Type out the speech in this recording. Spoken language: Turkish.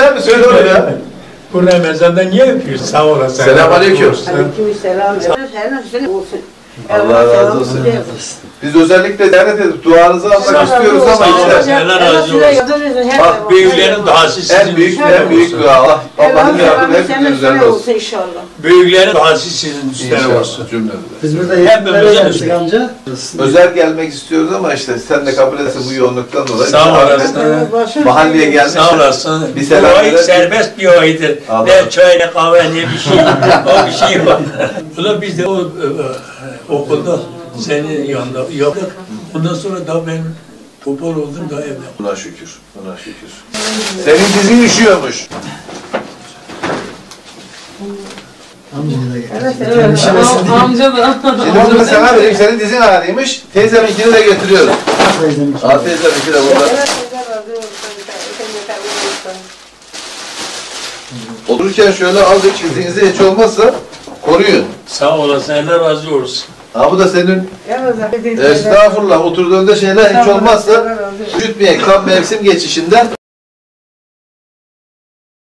güzel mi? Söyle onu ya. Bu Ramazan'da niye öpüyorsun? Sağ olasın. Selamünaleyküm. Aleykümselam. Allah razı olsun. Biz özellikle ziyaret edip duanızı almak istiyoruz ama işte. Allah razı olsun. Bak büyüklerin duası sizin En büyük dua. Allah Allah'ın yardımı hepimizin üzerine olsun. İnşallah. Büyüklerin duası sizin üstüne olsun. Cümlemize. Biz burada Hepimizin yetkilere geldik üstüne. amca. Özel gelmek istiyoruz ama işte sen de kabul edersin bu yoğunluktan dolayı. Sağ olasın. Mahalleye gelmiş. Sağ olasın. Bir Bu selam ay verelim. serbest bir aydır. Allah. Ne çay ne kahve ne bir şey. O bir şey var. Ulan biz de o okulda senin yanında yaptık. Ondan sonra da ben topal oldum da evlendim. Buna şükür. Buna şükür. Senin dizin üşüyormuş. Amcaya da geldik. Evet. Amca da. Şimdi bunu sana vereyim. Senin dizin ağrıymış. Teyzeminkini de getiriyorum. Teyzemin Aa teyzeminki de burada. Otururken şöyle azıcık dizinizi hiç olmazsa koruyun. Sağ olasın. Allah razı olsun. Ha bu da senin estağfurullah oturduğunda şeyler hiç olmazsa üşütmeyek tam mevsim geçişinden